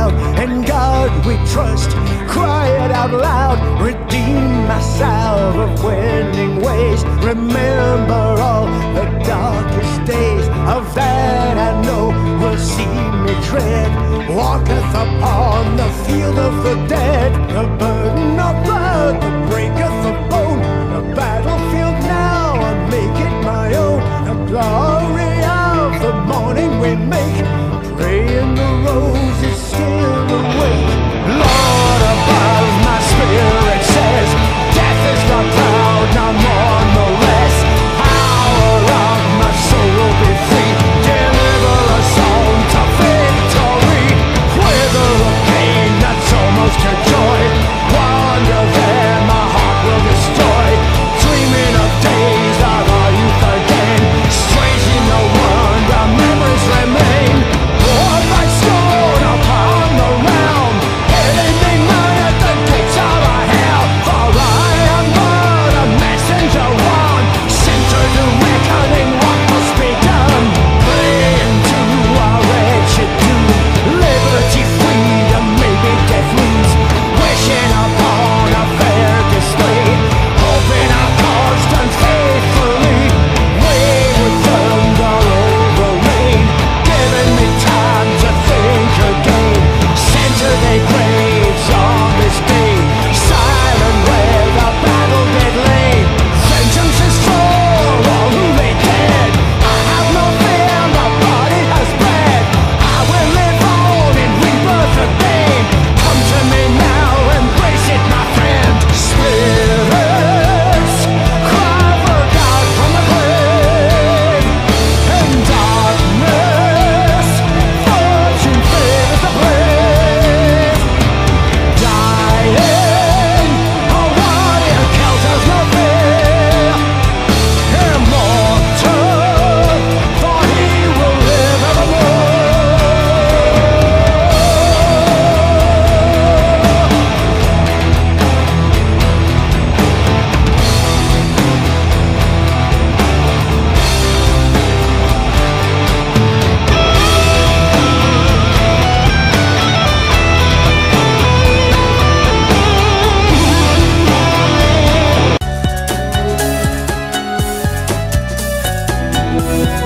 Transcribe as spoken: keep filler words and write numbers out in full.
proud. In God we trust, cry it out loud. Redeem my salve of winning ways. Remember all the darkest days. Of that I know will see me tread. Walketh upon the field of the dead. The burden of blood, the breaketh of bone. The battlefield now, I make it my own. The glory of the morning we make. Praying the rose is still awake. Lord above, my spirit says, death is not proud, no more, no less. Power of my soul will be free. Deliver us all to victory. Wither of pain that's almost a joy. Wander there, my heart will destroy. Dreaming of days of our youth again. Strange in the world, our memories remain. War by stone upon the realm. Enemy man at the gates of our hell. For I am but a messenger one, sent to do reckoning what must be done. Praying to our wretched doom. Liberty, freedom, maybe death lose. Wishing upon a fair display. Hoping our cause done faithfully. Wayward thunder over rain. Giving me time to think again. Sent to their graves on this day. Silent where the battle did lay. Vengeance is for all who lay dead. I have no fear, my body has bled. I will live on in rebirth again. Come to me now, embrace it, my friend. Spirits, cry for God from the grave. In darkness, fortune favors the brave. Dying, a warrior Celt has no fear. Immortal, for he will live evermore. We'll be right back.